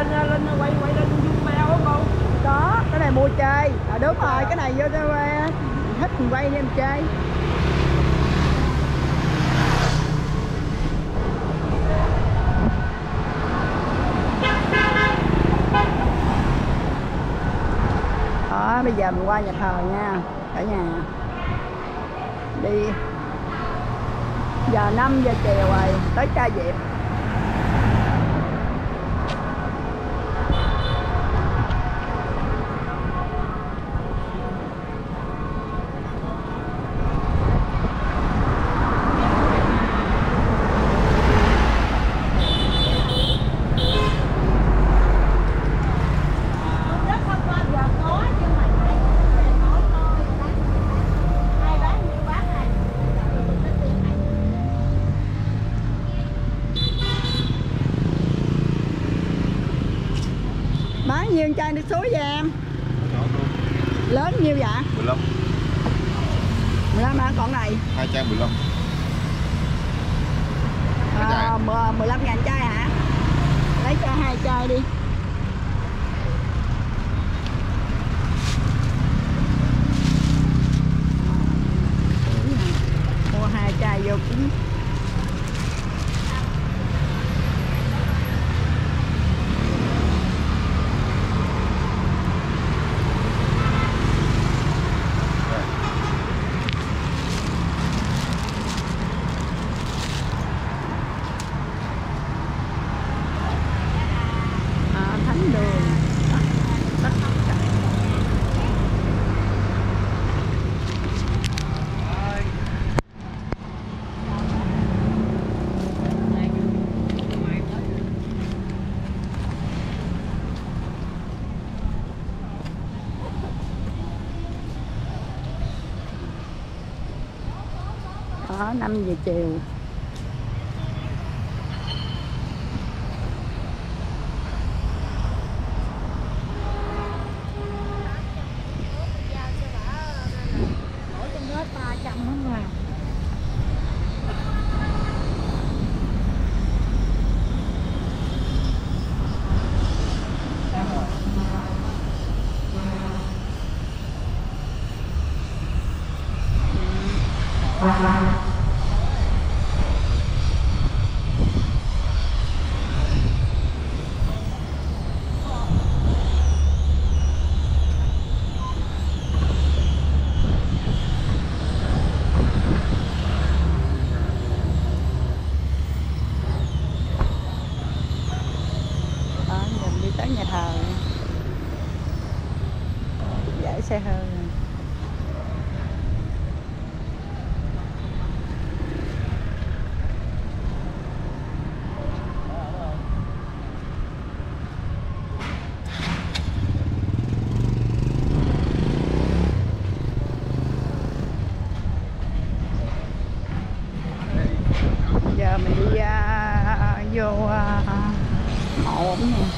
lên quay lên video hả cô? Có, cái này mua chơi. Đúng rồi, cái này vô thích mình quay đi em chơi. Đó, bây giờ mình qua nhà thờ nha cả nhà. Đi giờ 5 giờ chiều rồi, tới ca dẹp. Bán nhiêu chai nước suối vậy em? Lớn nhiêu vậy? 15. 15 hả? Còn này 2 chai 15. 15.000 chai hả? Lấy cho 2 chai đi. Mua 2 chai vô cũng thánh đường. Đó, 5 giờ chiều. Tới nhà thờ dễ xe hơi. Giờ mình đi vô mộ ổng nè.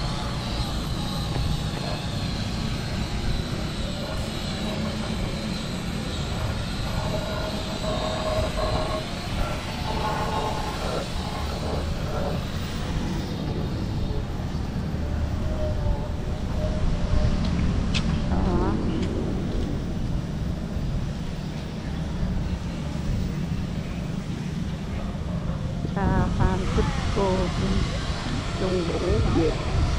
Phan Xích Cô Trung Vũ Việt.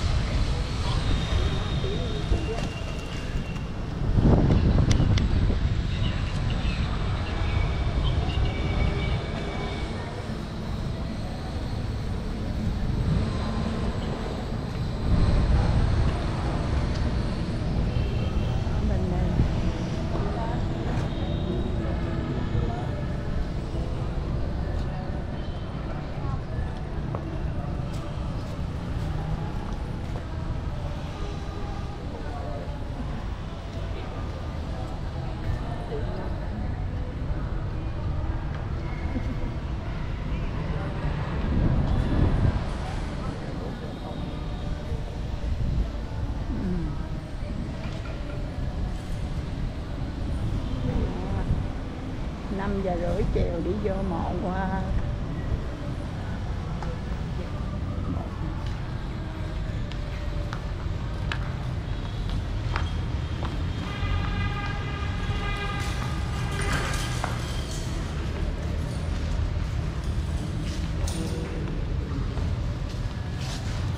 Năm giờ rưỡi chiều đi vô mộ qua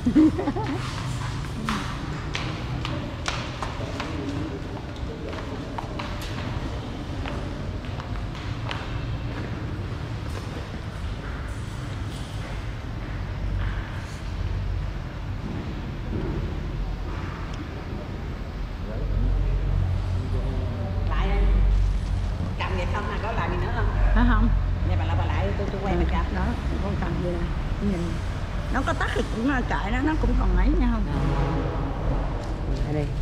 Lại cầm vậy không, có làm gì nữa không? Hả không? Vậy bà lại tôi quay mình cho. Đó, con cầm về nhìn. Nó có tắt thì cũng kệ nó cũng còn ấy nha không? Ở đây.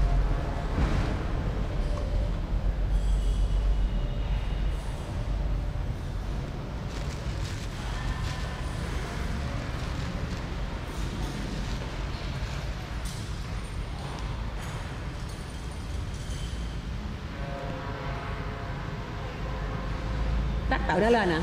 Tắt tự nó lên hả?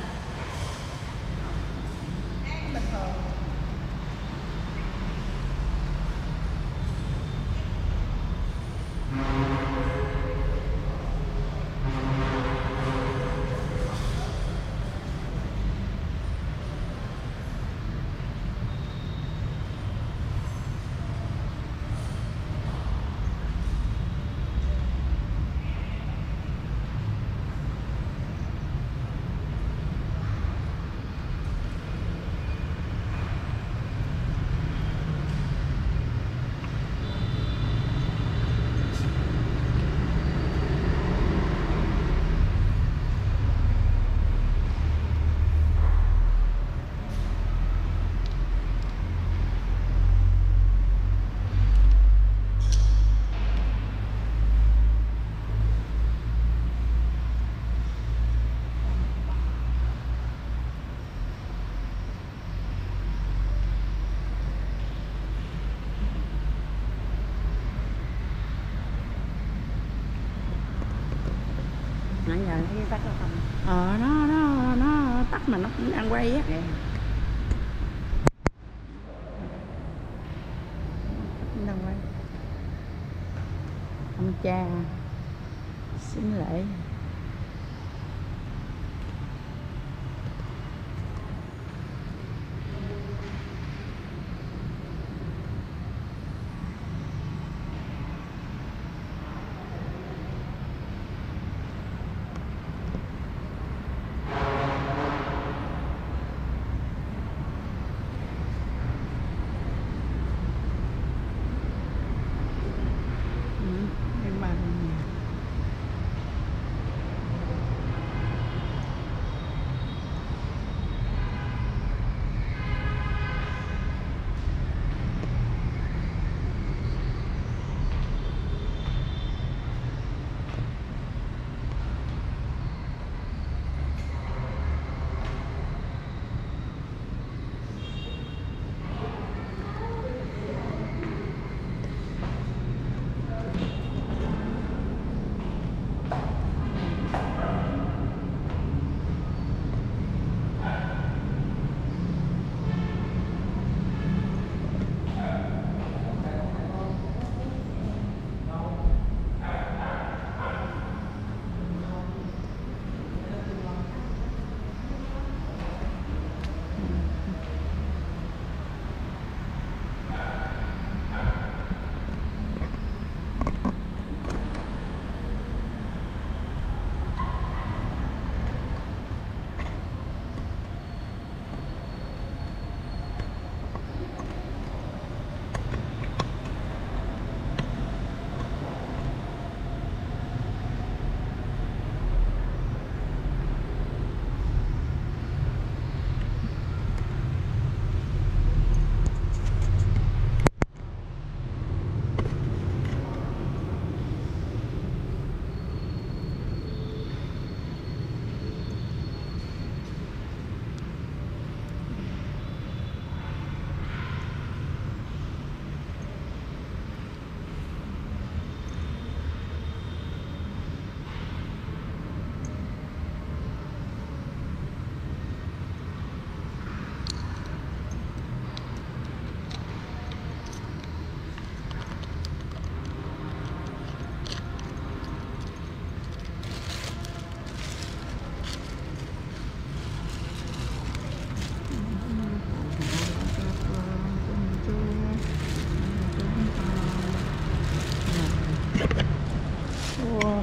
Nãy giờ Thấy tắt nó không? nó tắt mà nó cũng đang quay á. Dạ. Đang quay. Ông cha xin lễ.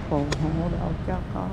phù hộ độ cho con.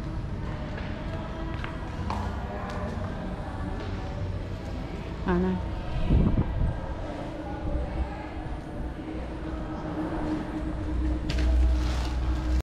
Này